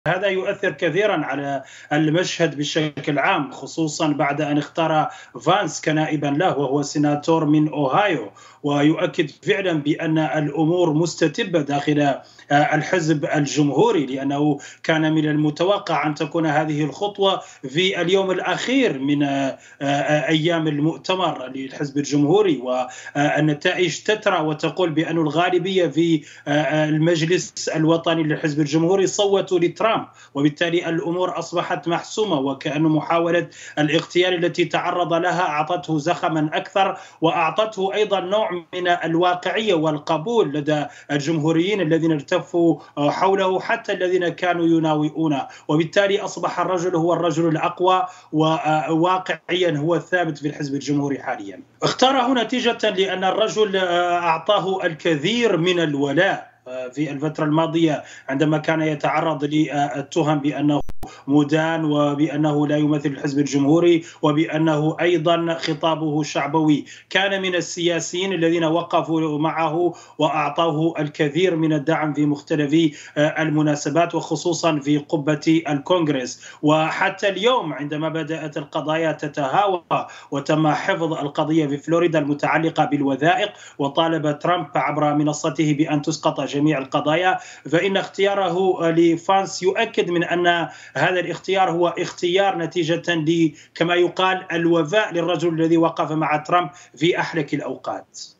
هذا يؤثر كثيرا على المشهد بشكل عام، خصوصا بعد أن اختار فانس كنائبا له وهو سيناتور من أوهايو، ويؤكد فعلا بأن الأمور مستتبة داخل الحزب الجمهوري، لأنه كان من المتوقع أن تكون هذه الخطوة في اليوم الأخير من أيام المؤتمر للحزب الجمهوري، والنتائج تترى وتقول بأن الغالبية في المجلس الوطني للحزب الجمهوري صوتوا لترامب، وبالتالي الأمور أصبحت محسومة، وكأن محاولة الاغتيال التي تعرض لها أعطته زخما أكثر، وأعطته أيضا نوع من الواقعية والقبول لدى الجمهوريين الذين التفوا حوله، حتى الذين كانوا يناوئونه، وبالتالي أصبح الرجل هو الرجل الأقوى، وواقعيا هو الثابت في الحزب الجمهوري حاليا. اختاره نتيجة لأن الرجل أعطاه الكثير من الولاء في الفترة الماضية، عندما كان يتعرض للتهم بأنه مدان، وبأنه لا يمثل الحزب الجمهوري، وبأنه أيضا خطابه شعبوي. كان من السياسيين الذين وقفوا معه وأعطوه الكثير من الدعم في مختلف المناسبات، وخصوصا في قبة الكونغرس. وحتى اليوم عندما بدأت القضايا تتهاوى وتم حفظ القضية في فلوريدا المتعلقة بالوثائق، وطالب ترامب عبر منصته بأن تسقط جميع القضايا، فإن اختياره لفانس يؤكد من أن هذا الاختيار هو اختيار نتيجة كما يقال الوفاء للرجل الذي وقف مع ترامب في أحلك الأوقات.